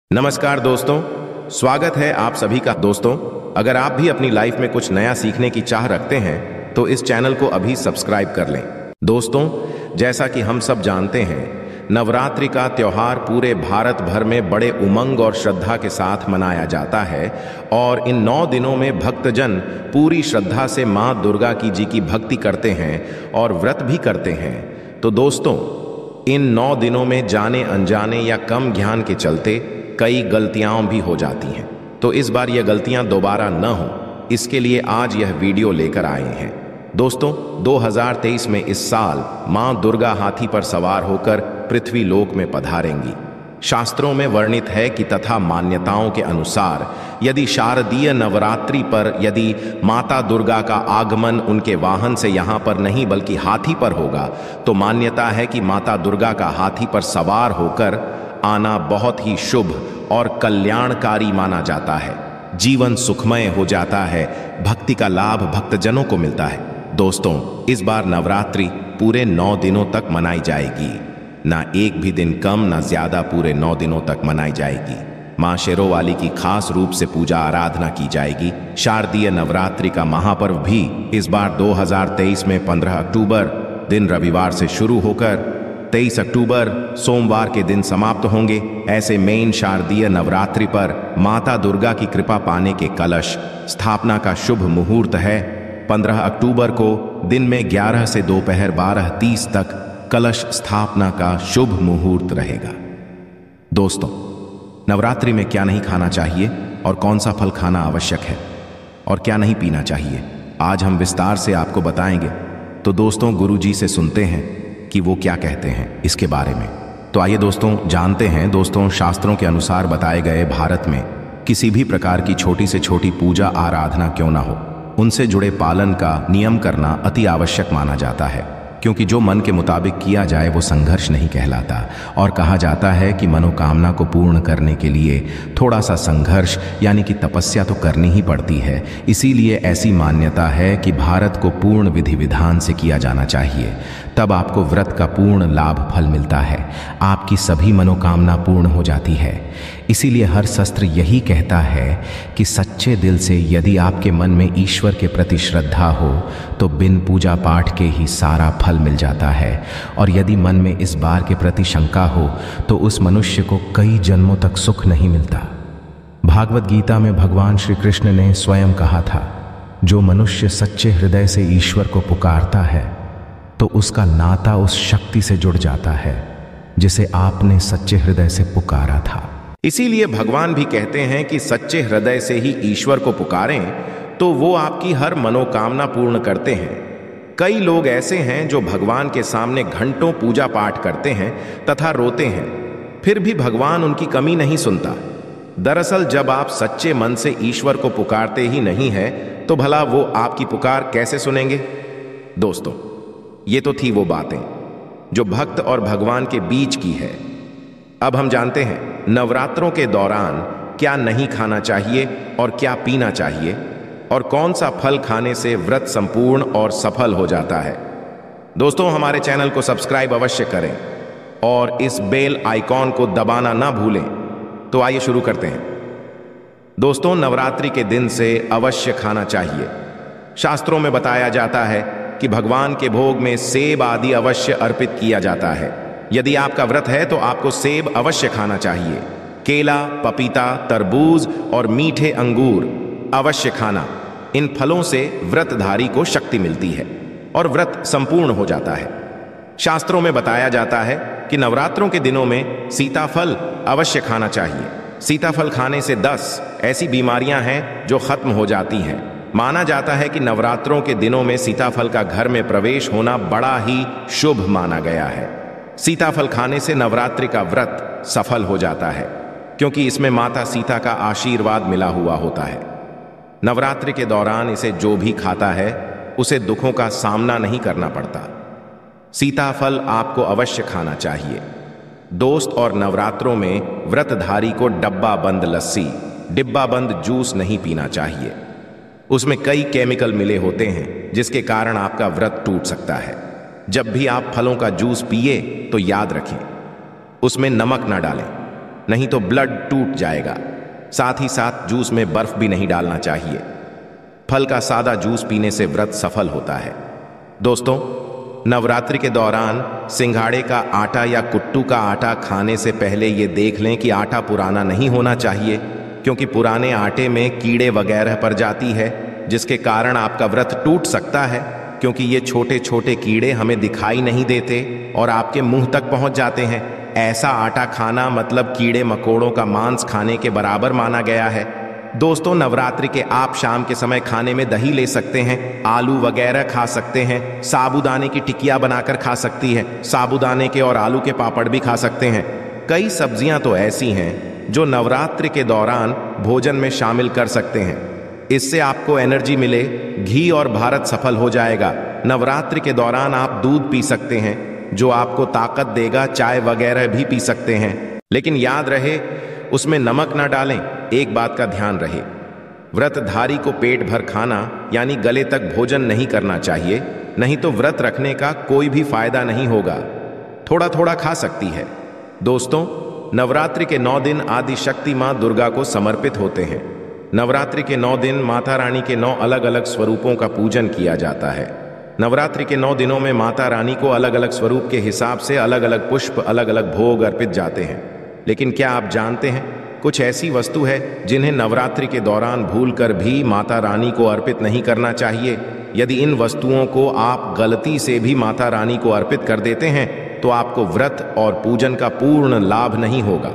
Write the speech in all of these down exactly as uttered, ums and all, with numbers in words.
नमस्कार दोस्तों, स्वागत है आप सभी का। दोस्तों, अगर आप भी अपनी लाइफ में कुछ नया सीखने की चाह रखते हैं तो इस चैनल को अभी सब्सक्राइब कर लें। दोस्तों, जैसा कि हम सब जानते हैं, नवरात्रि का त्योहार पूरे भारत भर में बड़े उमंग और श्रद्धा के साथ मनाया जाता है और इन नौ दिनों में भक्तजन पूरी श्रद्धा से माँ दुर्गा की जी की भक्ति करते हैं और व्रत भी करते हैं। तो दोस्तों, इन नौ दिनों में जाने अनजाने या कम ज्ञान के चलते कई गलतियां भी हो जाती हैं। तो इस बार यह गलतियां दोबारा न हो, इसके लिए आज यह वीडियो लेकर आए हैं। दोस्तों, दो हज़ार तेईस में इस साल मां दुर्गा हाथी पर सवार होकर पृथ्वी लोक में पधारेंगी। शास्त्रों में वर्णित है कि तथा मान्यताओं के अनुसार यदि शारदीय नवरात्रि पर यदि माता दुर्गा का आगमन उनके वाहन से यहाँ पर नहीं बल्कि हाथी पर होगा तो मान्यता है कि माता दुर्गा का हाथी पर सवार होकर आना बहुत ही शुभ और कल्याणकारी माना जाता है। जीवन सुखमय हो जाता है, भक्ति का लाभ भक्तजनों को मिलता है। दोस्तों, इस बार नवरात्रि पूरे नौ दिनों तक मनाई जाएगी। ना एक भी दिन कम ना ज्यादा, पूरे नौ दिनों तक मनाई जाएगी। मां शेरोवाली की खास रूप से पूजा आराधना की जाएगी। शारदीय नवरात्रि का महापर्व भी इस बार दो हज़ार तेईस में पंद्रह अक्टूबर दिन रविवार से शुरू होकर तेईस अक्टूबर सोमवार के दिन समाप्त होंगे। ऐसे मेन शारदीय नवरात्रि पर माता दुर्गा की कृपा पाने के कलश स्थापना का शुभ मुहूर्त है। पंद्रह अक्टूबर को दिन में ग्यारह से दोपहर बारह तीस तक कलश स्थापना का शुभ मुहूर्त रहेगा। दोस्तों, नवरात्रि में क्या नहीं खाना चाहिए और कौन सा फल खाना आवश्यक है और क्या नहीं पीना चाहिए, आज हम विस्तार से आपको बताएंगे। तो दोस्तों, गुरु जी से सुनते हैं कि वो क्या कहते हैं इसके बारे में। तो आइए दोस्तों जानते हैं। दोस्तों, शास्त्रों के अनुसार बताए गए भारत में किसी भी प्रकार की छोटी से छोटी पूजा आराधना क्यों ना हो, उनसे जुड़े पालन का नियम करना अति आवश्यक माना जाता है, क्योंकि जो मन के मुताबिक किया जाए वो संघर्ष नहीं कहलाता। और कहा जाता है कि मनोकामना को पूर्ण करने के लिए थोड़ा सा संघर्ष यानी कि तपस्या तो करनी ही पड़ती है। इसीलिए ऐसी मान्यता है कि भारत को पूर्ण विधि विधान से किया जाना चाहिए, तब आपको व्रत का पूर्ण लाभ फल मिलता है, आपकी सभी मनोकामना पूर्ण हो जाती है। इसीलिए हर शास्त्र यही कहता है कि सच्चे दिल से यदि आपके मन में ईश्वर के प्रति श्रद्धा हो तो बिन पूजा पाठ के ही सारा फल मिल जाता है। और यदि मन में इस बार के प्रति शंका हो तो उस मनुष्य को कई जन्मों तक सुख नहीं मिलता। भागवत गीता में भगवान श्री कृष्ण ने स्वयं कहा था, जो मनुष्य सच्चे हृदय से ईश्वर को पुकारता है तो उसका नाता उस शक्ति से जुड़ जाता है जिसे आपने सच्चे हृदय से पुकारा था। इसीलिए भगवान भी कहते हैं कि सच्चे हृदय से ही ईश्वर को पुकारें तो वो आपकी हर मनोकामना पूर्ण करते हैं। कई लोग ऐसे हैं जो भगवान के सामने घंटों पूजा पाठ करते हैं तथा रोते हैं, फिर भी भगवान उनकी कमी नहीं सुनता। दरअसल जब आप सच्चे मन से ईश्वर को पुकारते ही नहीं है तो भला वो आपकी पुकार कैसे सुनेंगे। दोस्तों, ये तो थी वो बातें जो भक्त और भगवान के बीच की है। अब हम जानते हैं नवरात्रों के दौरान क्या नहीं खाना चाहिए और क्या पीना चाहिए और कौन सा फल खाने से व्रत संपूर्ण और सफल हो जाता है। दोस्तों, हमारे चैनल को सब्सक्राइब अवश्य करें और इस बेल आइकॉन को दबाना ना भूलें। तो आइए शुरू करते हैं। दोस्तों, नवरात्रि के दिन से अवश्य खाना चाहिए। शास्त्रों में बताया जाता है कि भगवान के भोग में सेब आदि अवश्य अर्पित किया जाता है। यदि आपका व्रत है तो आपको सेब अवश्य खाना चाहिए। केला, पपीता, तरबूज और मीठे अंगूर अवश्य खाना। इन फलों से व्रतधारी को शक्ति मिलती है और व्रत संपूर्ण हो जाता है। शास्त्रों में बताया जाता है कि नवरात्रों के दिनों में सीताफल अवश्य खाना चाहिए। सीताफल खाने से दस ऐसी बीमारियां हैं जो खत्म हो जाती हैं। माना जाता है कि नवरात्रों के दिनों में सीताफल का घर में प्रवेश होना बड़ा ही शुभ माना गया है। सीताफल खाने से नवरात्रि का व्रत सफल हो जाता है, क्योंकि इसमें माता सीता का आशीर्वाद मिला हुआ होता है। नवरात्रि के दौरान इसे जो भी खाता है उसे दुखों का सामना नहीं करना पड़ता। सीताफल आपको अवश्य खाना चाहिए। दोस्त, और नवरात्रों में व्रतधारी को डब्बा बंद लस्सी, डिब्बा बंद जूस नहीं पीना चाहिए। उसमें कई केमिकल मिले होते हैं जिसके कारण आपका व्रत टूट सकता है। जब भी आप फलों का जूस पिए तो याद रखें उसमें नमक न डालें। नहीं तो ब्लड टूट जाएगा। साथ ही साथ जूस में बर्फ भी नहीं डालना चाहिए। फल का सादा जूस पीने से व्रत सफल होता है। दोस्तों, नवरात्रि के दौरान सिंघाड़े का आटा या कुट्टू का आटा खाने से पहले ये देख लें कि आटा पुराना नहीं होना चाहिए, क्योंकि पुराने आटे में कीड़े वगैरह पड़ जाती है, जिसके कारण आपका व्रत टूट सकता है, क्योंकि ये छोटे छोटे कीड़े हमें दिखाई नहीं देते और आपके मुंह तक पहुंच जाते हैं। ऐसा आटा खाना मतलब कीड़े मकोड़ों का मांस खाने के बराबर माना गया है। दोस्तों, नवरात्रि के आप शाम के समय खाने में दही ले सकते हैं, आलू वगैरह खा सकते हैं, साबूदाने की टिकिया बनाकर खा सकती है, साबूदाने के और आलू के पापड़ भी खा सकते हैं। कई सब्जियां तो ऐसी हैं जो नवरात्रि के दौरान भोजन में शामिल कर सकते हैं। इससे आपको एनर्जी मिले, घी और भारत सफल हो जाएगा। नवरात्रि के दौरान आप दूध पी सकते हैं जो आपको ताकत देगा। चाय वगैरह भी पी सकते हैं, लेकिन याद रहे उसमें नमक ना डालें। एक बात का ध्यान रहे, व्रतधारी को पेट भर खाना यानी गले तक भोजन नहीं करना चाहिए, नहीं तो व्रत रखने का कोई भी फायदा नहीं होगा। थोड़ा थोड़ा खा सकती है। दोस्तों, नवरात्रि के नौ दिन आदि शक्ति मां दुर्गा को समर्पित होते हैं। नवरात्रि के नौ दिन माता रानी के नौ अलग अलग स्वरूपों का पूजन किया जाता है। नवरात्रि के नौ दिनों में माता रानी को अलग अलग स्वरूप के हिसाब से अलग अलग पुष्प, अलग अलग भोग अर्पित जाते हैं। लेकिन क्या आप जानते हैं, कुछ ऐसी वस्तु है जिन्हें नवरात्रि के दौरान भूलकर भी माता रानी को अर्पित नहीं करना चाहिए। यदि इन वस्तुओं को आप गलती से भी माता रानी को अर्पित कर देते हैं तो आपको व्रत और पूजन का पूर्ण लाभ नहीं होगा।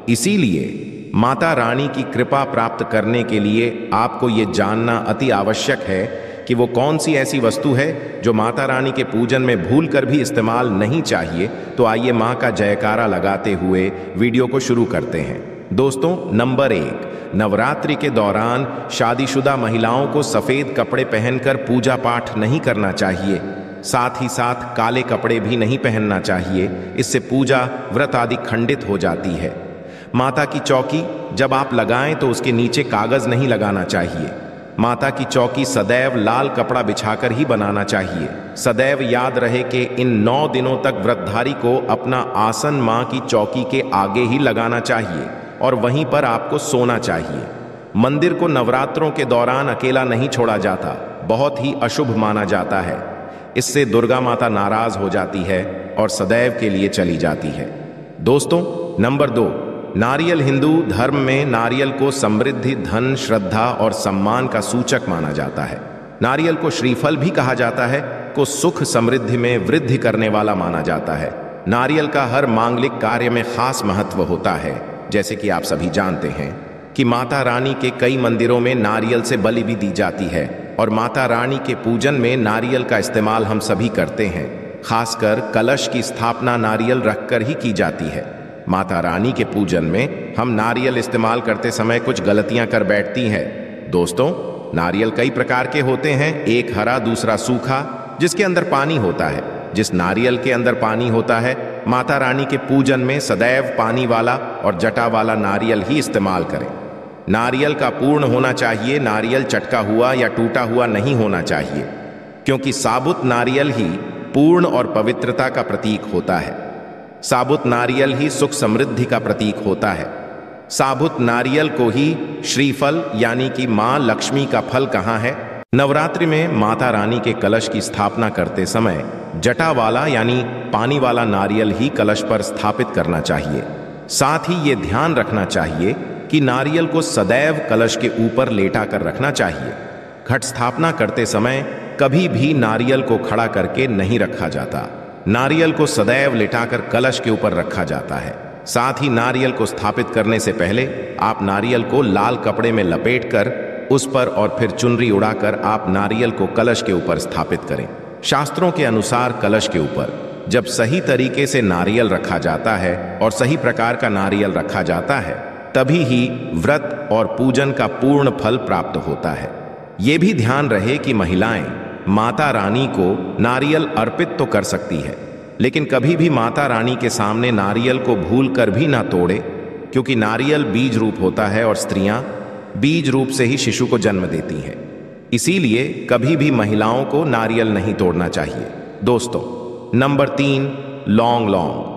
इसीलिए माता रानी की कृपा प्राप्त करने के लिए आपको ये जानना अति आवश्यक है कि वो कौन सी ऐसी वस्तु है जो माता रानी के पूजन में भूल कर भी इस्तेमाल नहीं चाहिए। तो आइए माँ का जयकारा लगाते हुए वीडियो को शुरू करते हैं। दोस्तों, नंबर एक, नवरात्रि के दौरान शादीशुदा महिलाओं को सफेद कपड़े पहनकर पूजा पाठ नहीं करना चाहिए। साथ ही साथ काले कपड़े भी नहीं पहनना चाहिए, इससे पूजा व्रत आदि खंडित हो जाती है। माता की चौकी जब आप लगाएं तो उसके नीचे कागज नहीं लगाना चाहिए। माता की चौकी सदैव लाल कपड़ा बिछाकर ही बनाना चाहिए। सदैव याद रहे कि इन नौ दिनों तक व्रतधारी को अपना आसन मां की चौकी के आगे ही लगाना चाहिए और वहीं पर आपको सोना चाहिए। मंदिर को नवरात्रों के दौरान अकेला नहीं छोड़ा जाता, बहुत ही अशुभ माना जाता है। इससे दुर्गा माता नाराज हो जाती है और सदैव के लिए चली जाती है। दोस्तों, नंबर दो, नारियल। हिंदू धर्म में नारियल को समृद्धि, धन, श्रद्धा और सम्मान का सूचक माना जाता है। नारियल को श्रीफल भी कहा जाता है, को सुख समृद्धि में वृद्धि करने वाला माना जाता है। नारियल का हर मांगलिक कार्य में खास महत्व होता है। जैसे कि आप सभी जानते हैं कि माता रानी के कई मंदिरों में नारियल से बलि भी दी जाती है और माता रानी के पूजन में नारियल का इस्तेमाल हम सभी करते हैं। खासकर कलश की स्थापना नारियल रखकर ही की जाती है। माता रानी के पूजन में हम नारियल इस्तेमाल करते समय कुछ गलतियां कर बैठती हैं। दोस्तों, नारियल कई प्रकार के होते हैं। एक हरा, दूसरा सूखा, जिसके अंदर पानी होता है। जिस नारियल के अंदर पानी होता है, माता रानी के पूजन में सदैव पानी वाला और जटा वाला नारियल ही इस्तेमाल करें। नारियल का पूर्ण होना चाहिए, नारियल चटका हुआ या टूटा हुआ नहीं होना चाहिए, क्योंकि साबुत नारियल ही पूर्ण और पवित्रता का प्रतीक होता है। साबुत नारियल ही सुख समृद्धि का प्रतीक होता है। साबुत नारियल को ही श्रीफल यानी कि मां लक्ष्मी का फल कहा है। नवरात्रि में माता रानी के कलश की स्थापना करते समय जटा वाला यानी पानी वाला नारियल ही कलश पर स्थापित करना चाहिए। साथ ही ये ध्यान रखना चाहिए कि नारियल को सदैव कलश के ऊपर लेटा कर रखना चाहिए। घट स्थापना करते समय कभी भी नारियल को खड़ा करके नहीं रखा जाता। नारियल को सदैव लिटाकर कलश के ऊपर रखा जाता है। साथ ही नारियल को स्थापित करने से पहले आप नारियल को लाल कपड़े में लपेटकर उस पर और फिर चुनरी उड़ाकर आप नारियल को कलश के ऊपर स्थापित करें। शास्त्रों के अनुसार कलश के ऊपर जब सही तरीके से नारियल रखा जाता है और सही प्रकार का नारियल रखा जाता है, तभी ही व्रत और पूजन का पूर्ण फल प्राप्त होता है। ये भी ध्यान रहे कि महिलाएं माता रानी को नारियल अर्पित तो कर सकती है, लेकिन कभी भी माता रानी के सामने नारियल को भूल कर भी ना तोड़े, क्योंकि नारियल बीज रूप होता है और स्त्रियां बीज रूप से ही शिशु को जन्म देती हैं। इसीलिए कभी भी महिलाओं को नारियल नहीं तोड़ना चाहिए। दोस्तों, नंबर तीन, लौंग। लौंग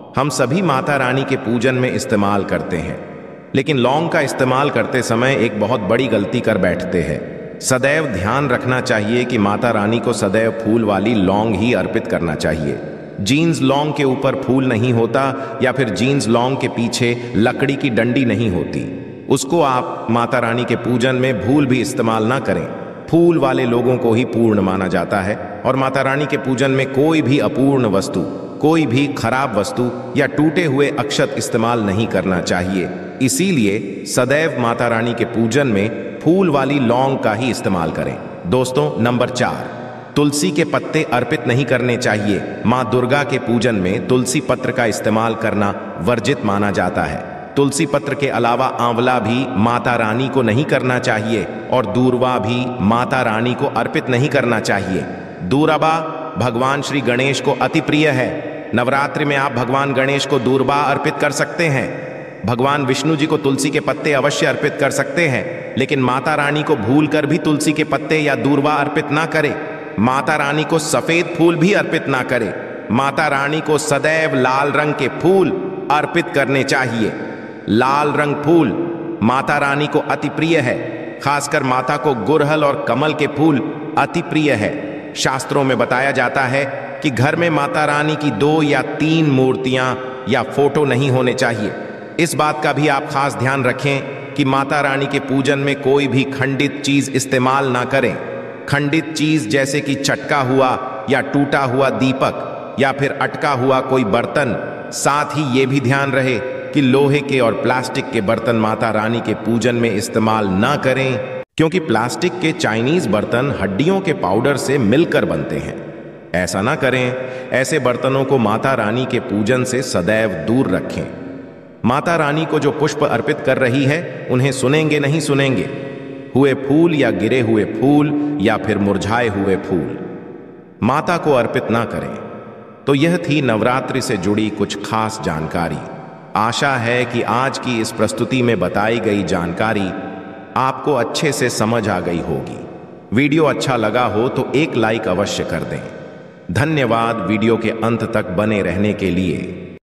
हम सभी माता रानी के पूजन में इस्तेमाल करते हैं, लेकिन लौंग का इस्तेमाल करते समय एक बहुत बड़ी गलती कर बैठते हैं। सदैव ध्यान रखना चाहिए कि माता रानी को सदैव फूल वाली लौंग ही अर्पित करना चाहिए। जीन्स लौंग के ऊपर फूल नहीं होता या फिर जीन्स लौंग के पीछे लकड़ी की डंडी नहीं होती, उसको आप माता रानी के पूजन में भूल भी इस्तेमाल ना करें। फूल वाले लोगों को ही पूर्ण माना जाता है और माता रानी के पूजन में कोई भी अपूर्ण वस्तु, कोई भी खराब वस्तु या टूटे हुए अक्षत इस्तेमाल नहीं करना चाहिए। इसीलिए सदैव माता रानी के पूजन में फूल वाली लौंग का ही इस्तेमाल करें। दोस्तों, नंबर चार, तुलसी के पत्ते अर्पित नहीं करने चाहिए। माँ दुर्गा के पूजन में तुलसी पत्र का इस्तेमाल करना वर्जित माना जाता है। तुलसी पत्र के अलावा आंवला भी माता रानी को नहीं करना चाहिए और दूर्वा भी माता रानी को अर्पित नहीं करना चाहिए। दूर्वा भगवान श्री गणेश को अति प्रिय है। नवरात्रि में आप भगवान गणेश को दूर्वा अर्पित कर सकते हैं। भगवान विष्णु जी को तुलसी के पत्ते अवश्य अर्पित कर सकते हैं, लेकिन माता रानी को भूलकर भी तुलसी के पत्ते या दूर्वा अर्पित ना करें। माता रानी को सफेद फूल भी अर्पित ना करें। माता रानी को सदैव लाल रंग के फूल अर्पित करने चाहिए। लाल रंग फूल माता रानी को अति प्रिय है। खासकर माता को गुड़हल और कमल के फूल अति प्रिय है। शास्त्रों में बताया जाता है कि घर में माता रानी की दो या तीन मूर्तियां या फोटो नहीं होने चाहिए। इस बात का भी आप खास ध्यान रखें कि माता रानी के पूजन में कोई भी खंडित चीज इस्तेमाल ना करें। खंडित चीज जैसे कि चटका हुआ या टूटा हुआ दीपक या फिर अटका हुआ कोई बर्तन। साथ ही ये भी ध्यान रहे कि लोहे के और प्लास्टिक के बर्तन माता रानी के पूजन में इस्तेमाल ना करें, क्योंकि प्लास्टिक के चाइनीज बर्तन हड्डियों के पाउडर से मिलकर बनते हैं। ऐसा ना करें। ऐसे बर्तनों को माता रानी के पूजन से सदैव दूर रखें। माता रानी को जो पुष्प अर्पित कर रही है, उन्हें सुनेंगे नहीं सुनेंगे, हुए फूल या गिरे हुए फूल या फिर मुरझाए हुए फूल माता को अर्पित ना करें। तो यह थी नवरात्रि से जुड़ी कुछ खास जानकारी। आशा है कि आज की इस प्रस्तुति में बताई गई जानकारी आपको अच्छे से समझ आ गई होगी। वीडियो अच्छा लगा हो तो एक लाइक अवश्य कर दें। धन्यवाद वीडियो के अंत तक बने रहने के लिए।